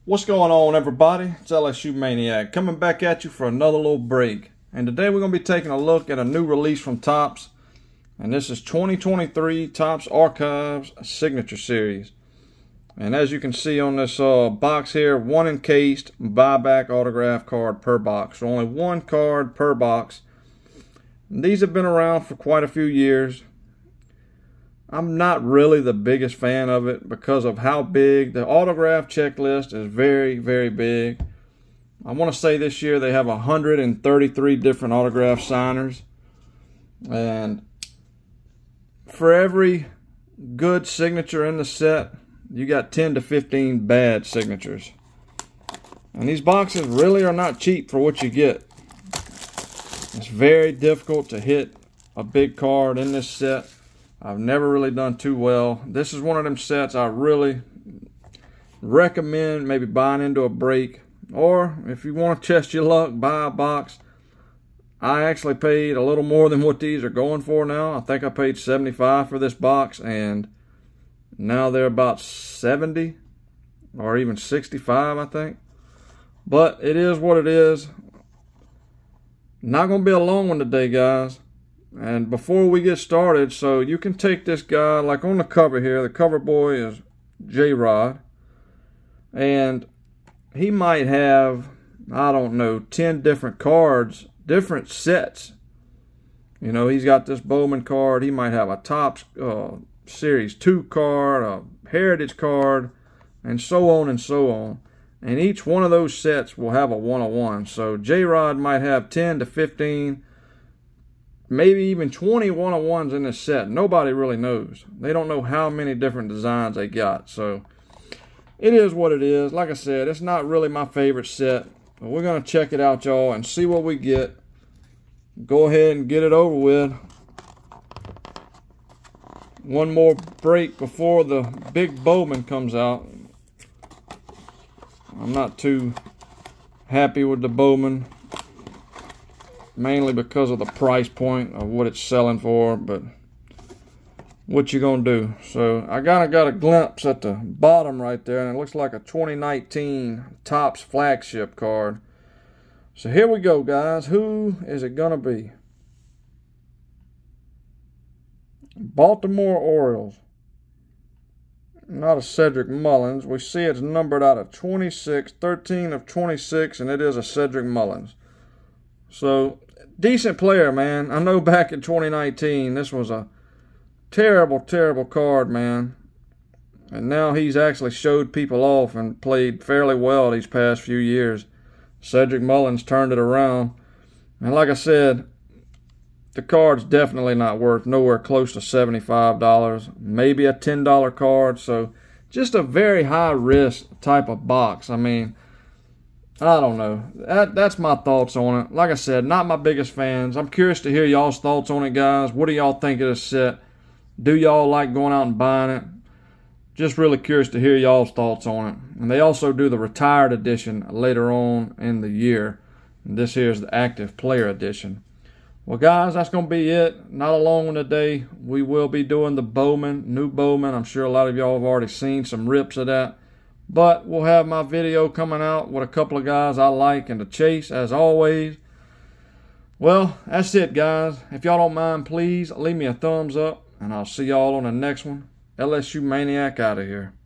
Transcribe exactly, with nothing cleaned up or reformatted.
What's going on, everybody? It's L S U Maniac coming back at you for another little break. And today we're going to be taking a look at a new release from Topps. And this is twenty twenty-three Topps Archives Signature Series. And as you can see on this uh, box here, one encased buyback autograph card per box. So only one card per box. And these have been around for quite a few years. I'm not really the biggest fan of it because of how big the autograph checklist is. Very, very big. I want to say this year they have one hundred thirty-three different autograph signers. And for every good signature in the set, you got ten to fifteen bad signatures. And these boxes really are not cheap for what you get. It's very difficult to hit a big card in this set. I've never really done too well. This is one of them sets I really recommend maybe buying into a break. Or if you want to test your luck, buy a box. I actually paid a little more than what these are going for now. I think I paid seventy-five dollars for this box, and now they're about seventy or even sixty-five, I think. But it is what it is. Not going to be a long one today, guys. And before we get started, so you can take this guy, like on the cover here, the cover boy is J-Rod. And he might have, I don't know, ten different cards, different sets. You know, he's got this Bowman card. He might have a Topps uh, Series two card, a Heritage card, and so on and so on. And each one of those sets will have a one oh one. So J-Rod might have ten to fifteen, maybe even twenty one oh ones in this set. Nobody really knows. They don't know how many different designs they got. So it is what it is. Like I said, it's not really my favorite set. But we're going to check it out, y'all, and see what we get. Go ahead and get it over with. One more break before the big Bowman comes out. I'm not too happy with the Bowman, mainly because of the price point of what it's selling for, but what you gonna do? So I kinda got a glimpse at the bottom right there, and it looks like a twenty nineteen Topps flagship card. So here we go, guys. Who is it gonna be? Baltimore Orioles. Not a Cedric Mullins. We see it's numbered out of twenty-six, thirteen of twenty-six, and it is a Cedric Mullins. So, decent player, man. I know back in twenty nineteen, this was a terrible, terrible card, man. And now he's actually showed people off and played fairly well these past few years. Cedric Mullins turned it around. And like I said, the card's definitely not worth nowhere close to seventy-five dollars. Maybe a ten dollar card. So, just a very high-risk type of box. I mean, I don't know. That, that's my thoughts on it. Like I said, not my biggest fans. I'm curious to hear y'all's thoughts on it, guys. What do y'all think of this set? Do y'all like going out and buying it? Just really curious to hear y'all's thoughts on it. And they also do the retired edition later on in the year. And this here is the active player edition. Well, guys, that's going to be it. Not a long one today. We will be doing the Bowman, new Bowman. I'm sure a lot of y'all have already seen some rips of that. But we'll have my video coming out with a couple of guys I like and to chase, as always. Well, that's it, guys. If y'all don't mind, please leave me a thumbs up, and I'll see y'all on the next one. L S U Maniac out of here.